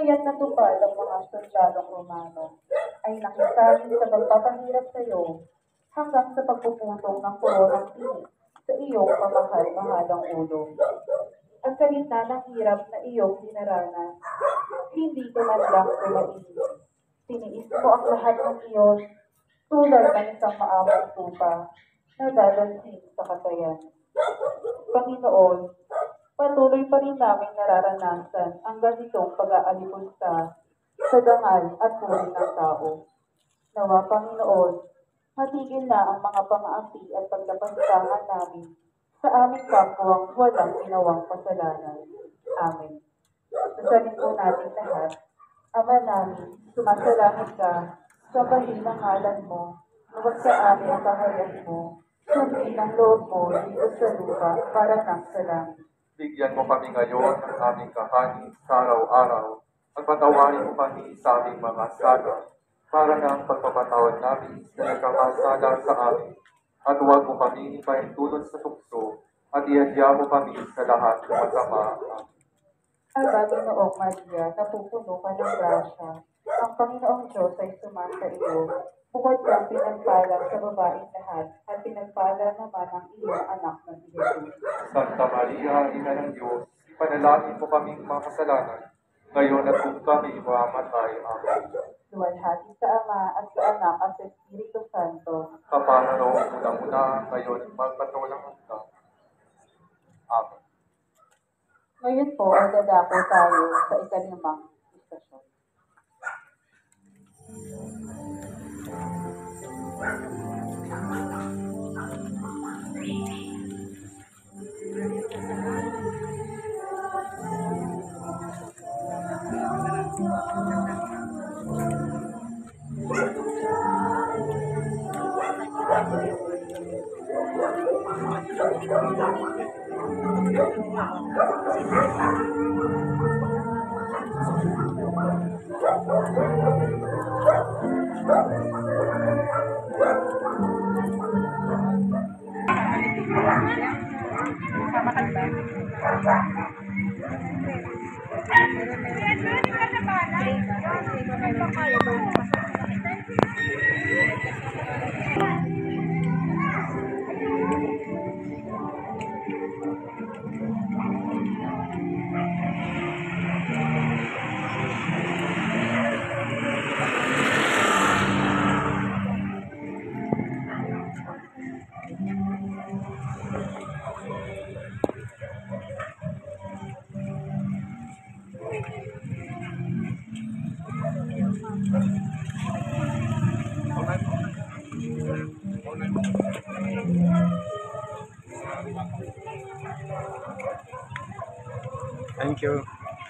Kaya't natupad ang mga sundalong Romano ay nakisabi sa pagpapahirap sa iyo hanggang sa pagpuputong ng koronang tinik sa iyong pamahal-mahalang ulo. At sa gitna ng hirap na iyong dinaranas, hindi ka man lang tumain. Tiniis mo ang lahat ng iyon tulad ng isang maamong tupa na dadansin sa katayan. Panginoon, patuloy pa rin namin nararanasan ang ganitong pag-aalipunsa sa dangal at huli ng tao. Nawa, Panginoon, matigil na ang mga pang-aapi at paglapastangan namin sa aming kapwang walang ginawang kasalanan. Amen. Sasalin po natin lahat, Ama namin, sumasalangit ka, sambahin ang ngalan mo, luwag sa amin ang kaharian mo, sundin ang loob mo dito sa lupa para nang sa langit. Bigyan mo kami ngayon ng aming kahanin sa araw-araw at patawarin mo kami sa aming mga sala para ng pagpapatawad namin sa nagkakasala sa amin. At huwag mo kami ipahintulot sa tukso at iadya mo kami sa lahat ng masama. Aba, Ginoong Maria, napupuno ka ng grasya. Ang Panginoong Diyos ay sumasa iyo. Bukod kang pinagpala sa babaeng lahat, at pinagpala naman ang iyong anak na si Jesus. Santa Maria, Ina ng Diyos, ipanalangin mo kaming mga kasalanan, ngayon at kung kami mamatay. Amen. Luwalhati sa Ama at sa Anak at sa Espiritu Santo. Kapana noong unang-una, ngayon magpatulang hanggang. Amen. Ngayon po ay dadako tayo sa ikalimang istasyon. Thank you.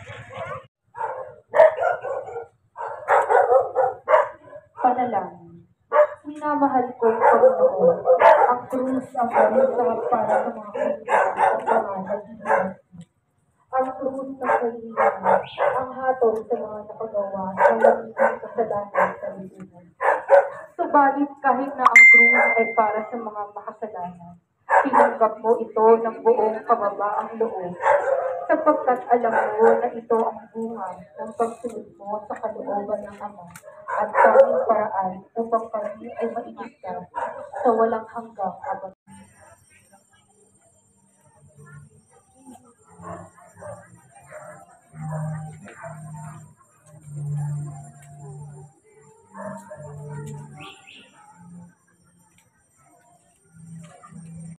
Panalangin. Minamahal kong Panginoon, ang krus ang balisag para sa mga kaibigan at mga nagiging. Ang krus ng kahilingan, ang hatol sa mga nakagawa ng nagiging kasalanan sa lipunan. Subalit kahit na ang krus ay para sa mga makasalanan, tinanggap mo ito ng buong kababaang loob, sapagkat alam mo na ito ang bunga ng pagsunod mo sa kalooban ng Ama at tanging paraan upang kami ay mailigtas sa walang hanggang kabangayan.